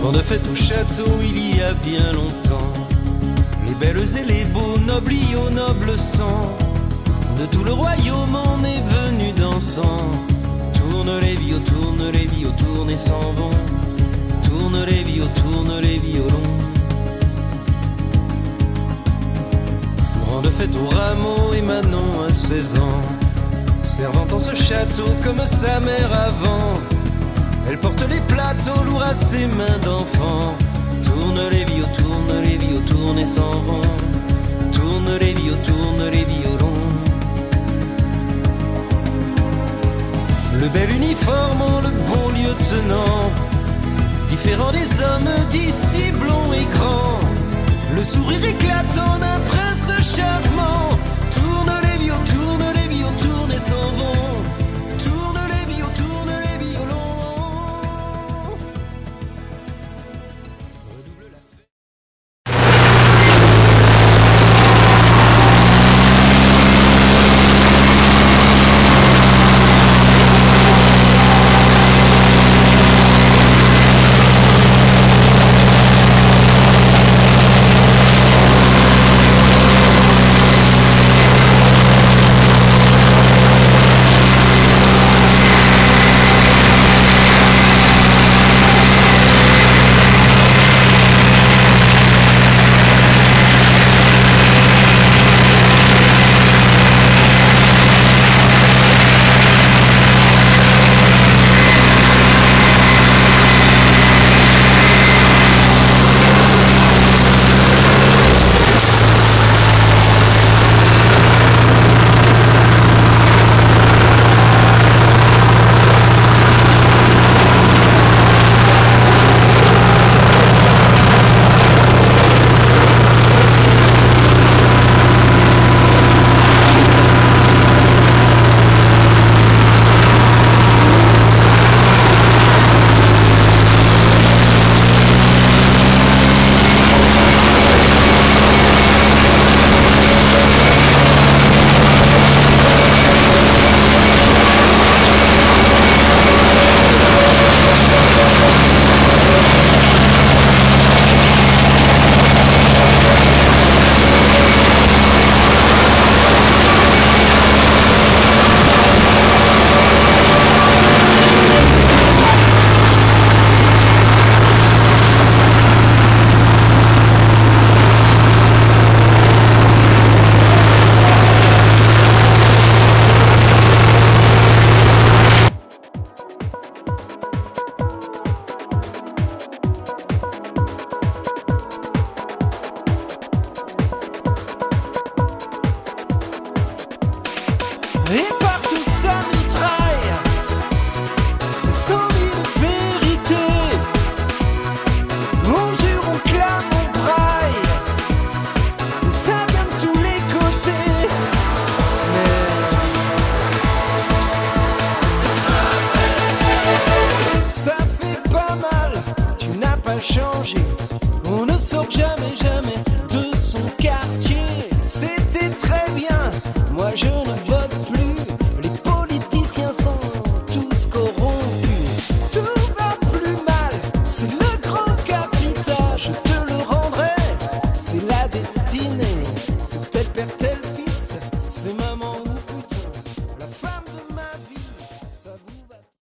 Vent de fête au château il y a bien longtemps, les belles et les beaux, nobles y au noble sang, de tout le royaume on est venu dansant. Tourne les vios, tourne et s'en vont. Tourne les violons. Grande fête au rameau et Manon à 16 ans, servant en ce château comme sa mère avant. Elle porte les plateaux lourds à ses mains d'enfant. Tourne les vios, tourne et s'en vont. Tourne les violons. Le bel uniforme, le beau lieutenant, différent des hommes d'ici blonds et grands. Le sourire éclatant d'un prince charmant. Tourne les vios, tourne et s'en vont. Tourne les violons. Redouble la fête. Et partout ça mitraille, sans mille vérités. On jure, on clame, on braille, ça vient de tous les côtés. Mais ça fait pas mal, tu n'as pas changé. On ne sort jamais de son quartier.